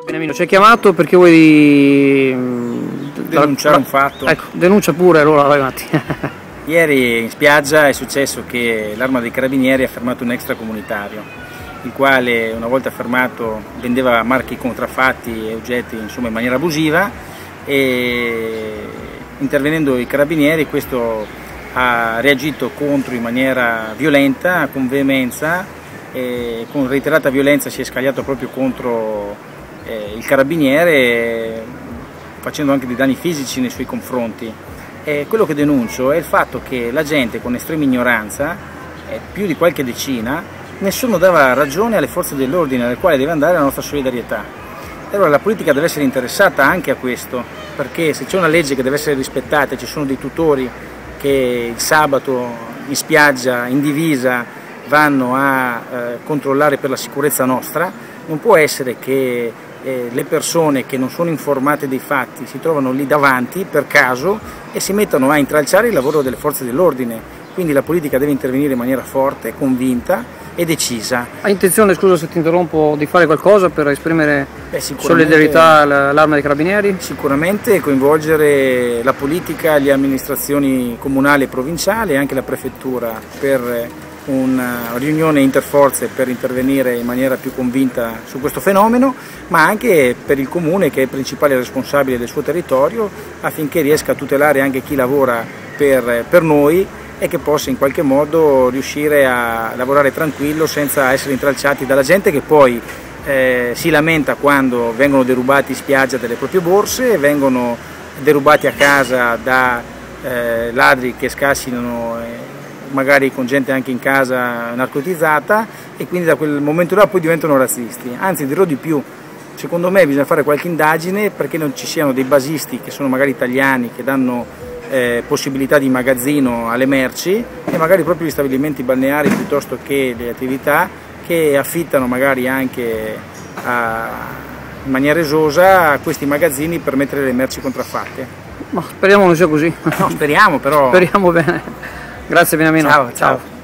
Beniamino, ci hai chiamato perché vuoi denunciare un fatto. Ecco, denuncia pure, allora vai avanti. Ieri in spiaggia è successo che l'Arma dei Carabinieri ha fermato un extracomunitario, il quale una volta fermato vendeva marchi contraffatti e oggetti insomma in maniera abusiva, e intervenendo i carabinieri questo ha reagito contro in maniera violenta, con veemenza, e con reiterata violenza si è scagliato proprio contro il carabiniere, facendo anche dei danni fisici nei suoi confronti. Quello che denuncio è il fatto che la gente, con estrema ignoranza, più di qualche decina, nessuno dava ragione alle forze dell'ordine, alle quali deve andare la nostra solidarietà. E allora la politica deve essere interessata anche a questo, perché se c'è una legge che deve essere rispettata e ci sono dei tutori che il sabato in spiaggia, in divisa, vanno a controllare per la sicurezza nostra, non può essere che le persone che non sono informate dei fatti si trovano lì davanti per caso e si mettono a intralciare il lavoro delle forze dell'ordine. Quindi la politica deve intervenire in maniera forte, convinta e decisa. Hai intenzione, scusa se ti interrompo, di fare qualcosa per esprimere solidarietà all'Arma dei Carabinieri? Sicuramente coinvolgere la politica, le amministrazioni comunali e provinciali e anche la prefettura per una riunione interforze per intervenire in maniera più convinta su questo fenomeno, ma anche per il comune, che è il principale responsabile del suo territorio, affinché riesca a tutelare anche chi lavora per noi e che possa in qualche modo riuscire a lavorare tranquillo senza essere intralciati dalla gente che poi si lamenta quando vengono derubati in spiaggia delle proprie borse, vengono derubati a casa da ladri che scassinano magari con gente anche in casa narcotizzata, e quindi da quel momento là poi diventano razzisti. Anzi, dirò di più, secondo me bisogna fare qualche indagine perché non ci siano dei basisti che sono magari italiani, che danno possibilità di magazzino alle merci, e magari proprio gli stabilimenti balneari piuttosto che le attività che affittano magari anche in maniera esosa questi magazzini per mettere le merci contraffatte. Ma speriamo non sia così. No, speriamo però. Speriamo bene. Grazie Beniamino. Ciao.